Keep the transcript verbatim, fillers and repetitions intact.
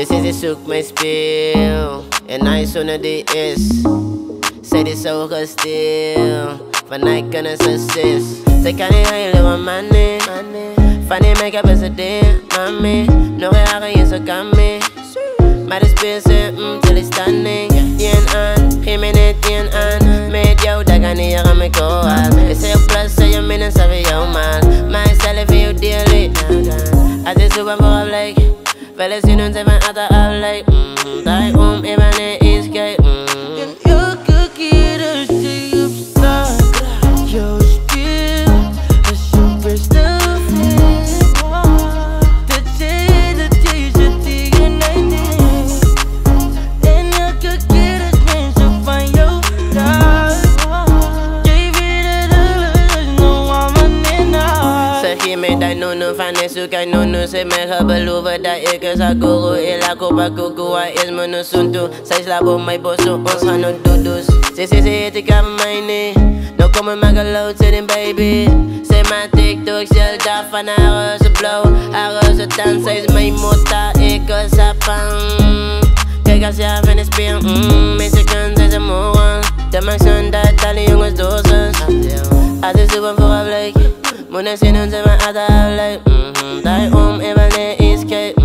Ze zei ze zoekt mijn speel en hij zonder die is. Zij is zo gestil, van hij kunnen ze sis. Zij kan niet huilen van money, van die make-up is een ding, mami. Nog een jaren in zo kan mee. Maar de speel mm, till is standing. Ien aan, geef me net ien aan. Met jou, dat kan niet aan me komen. Ik zeg plus, zeg je minnen, zeg je jou man. Maar ik stel even jou deal. Als je zoeken voor een blik, wel eens zien ons even uit de afleid. Draai om, even naar iets kijken. En elke keer als je opstaat, jouw speel is super stil. Dat jij, dat jij zit tegen mij neer. En elke keer als mensen van jou raakt, jij weet dat alles is nog allemaal in haar. Zeg je mij dat no no van is zoek, no no. Ze mij gaan beloven dat ik is haar guru. Ela kopa kuku, hij is me no suntu. Zij slaapt op mijn bosso, ons gaan no doedoes. Ze ze ze heet ik aan mij nee. Nou kom ik maar gelood zitten baby. Ze maakt TikTok, stel daar van haar roze blauw. Haar roze tand, zij is mijn motta, ik is haar pan. Kijk als je haar in de speel, mmm, mensen kunnen zij ze mogen. Dat maakt zo'n dat alle jongens dozens. Als ze zoeken voor een blik, moet ik zien hoe ze me uit de afleid. Draai om, even naar iets kijken.